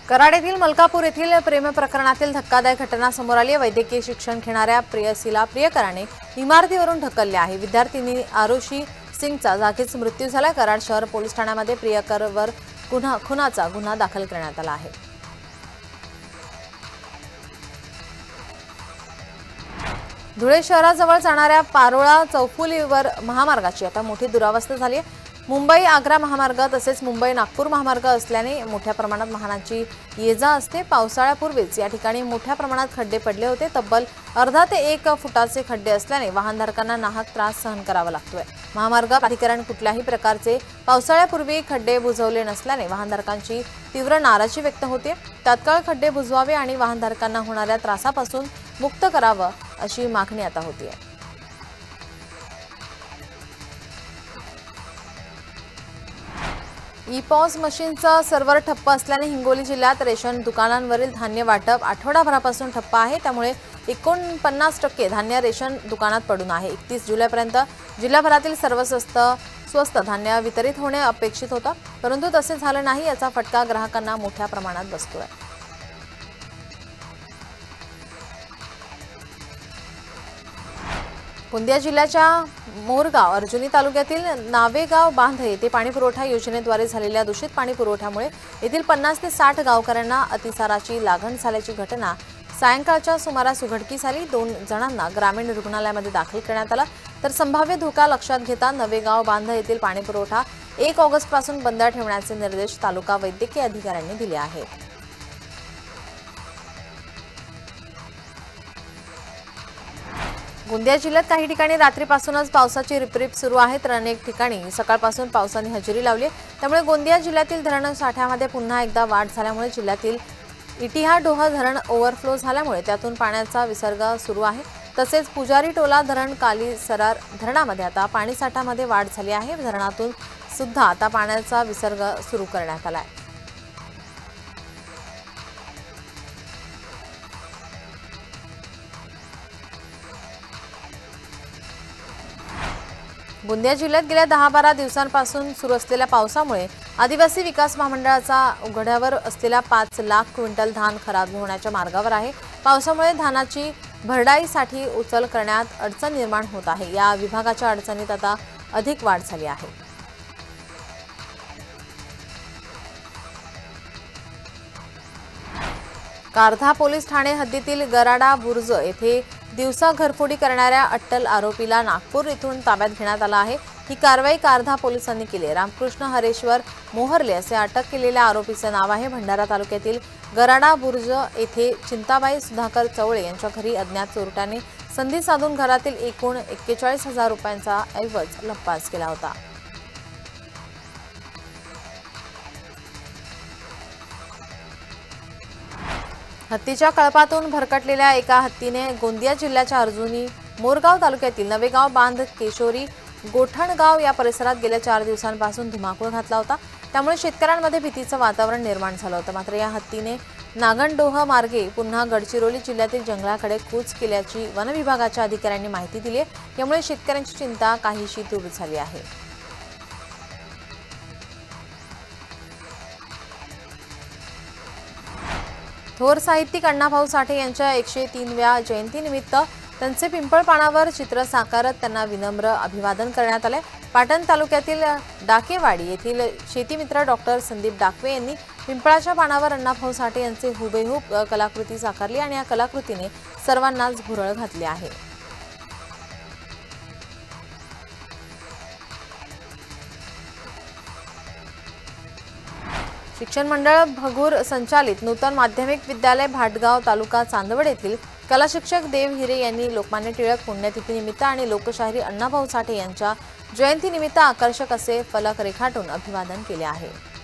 कराड येथील मलकापूर येथील प्रेम प्रकरणातील धक्कादायक घटना समोर आली आहे। वैद्यकीय शिक्षण घेणाऱ्या प्रेयसीला प्रियकराने इमारतीवरून ढकलले आहे। विद्यार्थिनी आरुषी सिंगचा जागीच मृत्यू झाला। कराड शहर पोलीस ठाण्यामध्ये प्रियकरवर खुनाचा गुन्हा दाखल करण्यात आला आहे। धुळे शहराजवळ जाणाऱ्या पारोळा चौफुलीवर महामार्गाची आता मोठी दुरावस्था झाली आहे। मुंबई आग्रा महामार्ग तसेच मुंबई नागपूर महामार्ग असल्याने मोठ्या प्रमाणात वाहनांची ये-जा असते। पावसाळ्यापूर्वीच या ठिकाणी मोठ्या प्रमाणात खड्डे पडले होते। तब्बल अर्धा ते 1 फुटाचे खड्डे असल्याने वाहनधारकांना नाहक त्रास सहन करावा लागतोय। महामार्ग प्राधिकरण कुठल्याही प्रकारचे पावसाळ्यापूर्वी खड्डे बुजवले नसल्याने वाहनधारकांची तीव्र नाराजी व्यक्त होते। तात्काळ खड्डे बुजवावे आणि वाहनधारकांना होणाऱ्या त्रासापासून मुक्त करावं अशी मागणी आता होती आहे। ई-पॉस मशीनचा सर्व्हर ठप्प असल्याने हिंगोली जिल्ह्यात रेशन दुकानांवरील धान्य वाटप आठवडाभरापासून ठप्प आहे। त्यामुळे 49% धान्य रेशन दुकानात पडून आहे। 31 जुलैपर्यंत जिल्हाभरातील सर्व स्वस्त धान्य वितरित होणे अपेक्षित होतं, परंतु तसे झालं नाही। याचा फटका ग्राहकांना मोठ्या प्रमाणात बसतोय। गोंदिया जिल्ह्याच्या मोरगाव अर्जुनी तालुक्यातील नावेगाव बांध येथे पाणीपुरवठा योजनेद्वारे झालेल्या दूषित पाणीपुरवठ्यामुळे येथील 50 ते 60 गावकऱ्यांना अतिसाराची लागण झाल्याची घटना सायंकाळच्या सुमारास उघडकीस आली। 2 जणांना ग्रामीण रुग्णालयामध्ये दाखल करण्यात आला, तर संभाव्य धोका लक्षात घेता नवेगाव बांध येथील पाणीपुरवठा 1 ऑगस्टपासून बंद ठेवण्याचे निर्देश तालुका वैद्यकीय अधिकाऱ्यांनी दिले आहेत। गोंदिया जिल्ह्यात काही ठिकाणी रात्रीपासूनच पावसाची रिपरिप सुरू आहे, तर अनेक ठिकाणी सकाळपासून पावसाने हजेरी लावली। त्यामुळे गोंदिया जिल्ह्यातील धरण साठ्यामध्ये पुन्हा एकदा वाढ झाल्यामुळे जिल्ह्यातील इटिहाडोह धरण ओव्हरफ्लो झाल्यामुळे त्यातून पाण्याचा विसर्ग सुरू आहे। तसेच पुजारी टोला धरण कालीसरार धरणामध्ये आता पाणीसाठ्यामध्ये वाढ झाली आहे। धरणातून सुद्धा आता पाण्याचा विसर्ग सुरू करण्यात आला आहे। गोंदिया जिल्ह्यात गेल्या 10-12 दिवसांपासून सुरू असलेल्या पावसामुळे आदिवासी विकास महामंडळाचा उघड्यावर असलेला 5 लाख क्विंटल धान खराब होण्याच्या मार्गावर आहे। पावसामुळे धानाची भरडाईसाठी उचल करण्यात अडचण निर्माण होत आहे। या विभागाच्या अडचणीत आता अधिक वाढ झाली आहे। कारधा पोलीस ठाणे हद्दीतील गराडा बुर्ज येथे दिवसा घरफोडी करणाऱ्या अट्टल आरोपीला नागपूर येथून ताब्यात घेण्यात आला आहे। ही कारवाई कारधा पोलिसांनी केली। रामकृष्ण हरेश्वर मोहरले असे अटक केलेल्या आरोपीचे नाव आहे। भंडारा तालुक्यातील गराडा बुर्ज येथे चिंताबाई सुधाकर चवळे यांच्या घरी अज्ञात चोरट्याने संधी साधून घरातील एकूण 41,000 रुपयांचा ऐवज लंपास केला होता। हत्तीच्या कळपातून भरकटलेल्या एका हत्तीने गोंदिया जिल्ह्याच्या अर्जुनी मोरगाव तालुक्यातील नवेगाव बांध केशोरी गोठणगाव या परिसरात गेल्या 4 दिवसांपासून धुमाकूळ घातला होता। त्यामुळे शेतकऱ्यांमध्ये भीतीचं वातावरण निर्माण झालं होतं। मात्र या हत्तीने नागणडोह मार्गे पुन्हा गडचिरोली जिल्ह्यातील जंगलाकडे कूच केल्याची वन विभागाच्या अधिकाऱ्यांनी माहिती दिली आहे। यामुळे शेतकऱ्यांची चिंता काहीशी दूर झाली आहे। थोर साहित्यिक अण्णाभाऊ साठे यांच्या 103व्या जयंतीनिमित्त त्यांचे पिंपळपाणावर चित्र साकारत त्यांना विनम्र अभिवादन करण्यात आले। पाटण तालुक्यातील डाकेवाडी येथील शेतीमित्र डॉक्टर संदीप डाकवे यांनी पिंपळाच्या पानावर अण्णाभाऊ साठे यांचे हुबेहूब कलाकृती साकारली आणि या कलाकृतीने सर्वांनाच भुरळ घातली आहे। शिक्षण मंडळ भगूर संचालित नूतन माध्यमिक विद्यालय भाटगाव तालुका चांदवड येथील कला शिक्षक देव हिरे यांनी लोकमान्य टिळक पुण्यतिथीनिमित्त आणि लोकशाहीर अण्णाभाऊ साठे यांच्या जयंतीनिमित्त आकर्षक असे फलक रेखाटून अभिवादन केले आहे।